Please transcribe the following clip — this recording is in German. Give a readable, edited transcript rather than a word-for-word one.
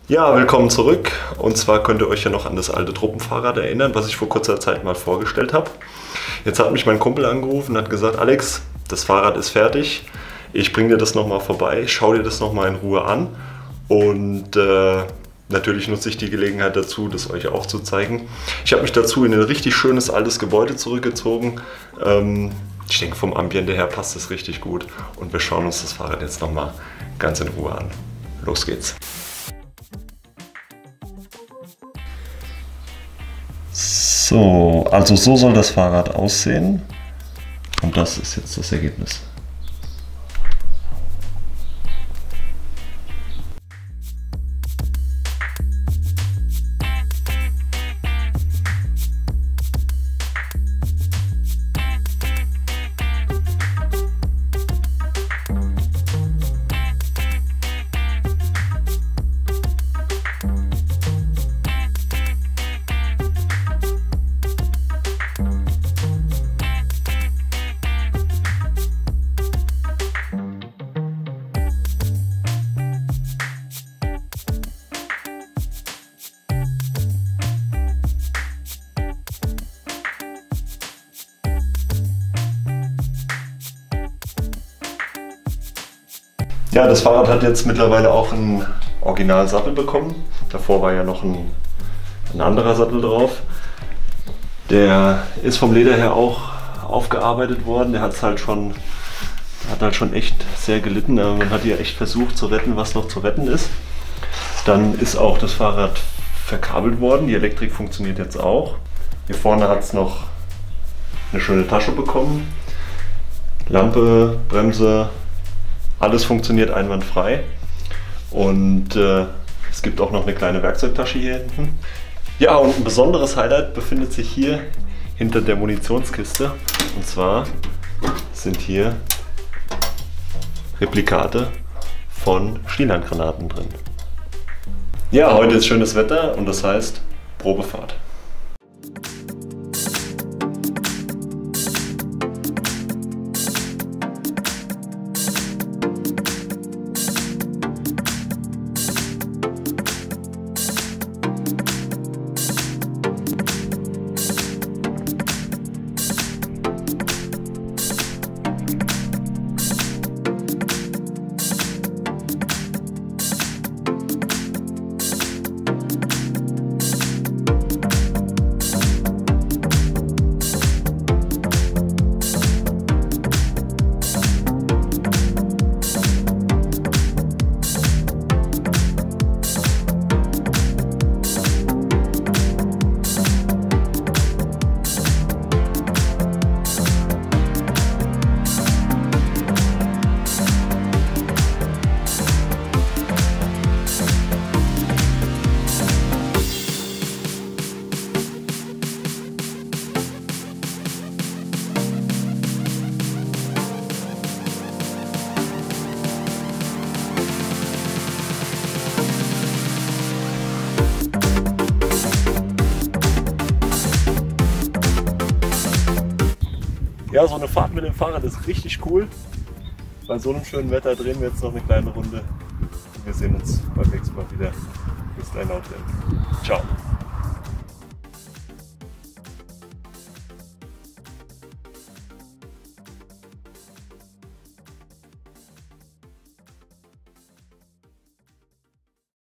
Ja, willkommen zurück. Und zwar könnt ihr euch ja noch an das alte Truppenfahrrad erinnern, was ich vor kurzer Zeit mal vorgestellt habe. Jetzt hat mich mein Kumpel angerufen und hat gesagt, Alex, das Fahrrad ist fertig. Ich bringe dir das nochmal vorbei, schau dir das nochmal in Ruhe an. Und natürlich nutze ich die Gelegenheit dazu, das euch auch zu zeigen. Ich habe mich dazu in ein richtig schönes altes Gebäude zurückgezogen. Ich denke, vom Ambiente her passt es richtig gut. Und wir schauen uns das Fahrrad jetzt nochmal ganz in Ruhe an. Los geht's. So, also so soll das Fahrrad aussehen. Und das ist jetzt das Ergebnis. Ja, das Fahrrad hat jetzt mittlerweile auch einen Originalsattel bekommen. Davor war ja noch ein anderer Sattel drauf. Der ist vom Leder her auch aufgearbeitet worden. Der hat halt schon echt sehr gelitten. Man hat hier echt versucht zu retten, was noch zu retten ist. Dann ist auch das Fahrrad verkabelt worden. Die Elektrik funktioniert jetzt auch. Hier vorne hat es noch eine schöne Tasche bekommen. Lampe, Bremse. Alles funktioniert einwandfrei und es gibt auch noch eine kleine Werkzeugtasche hier hinten. Ja, und ein besonderes Highlight befindet sich hier hinter der Munitionskiste. Und zwar sind hier Replikate von Stielhandgranaten drin. Ja, heute ist schönes Wetter und das heißt Probefahrt. Ja, so eine Fahrt mit dem Fahrrad ist richtig cool. Bei so einem schönen Wetter drehen wir jetzt noch eine kleine Runde. Wir sehen uns beim nächsten Mal wieder. Bis dahin, Ciao.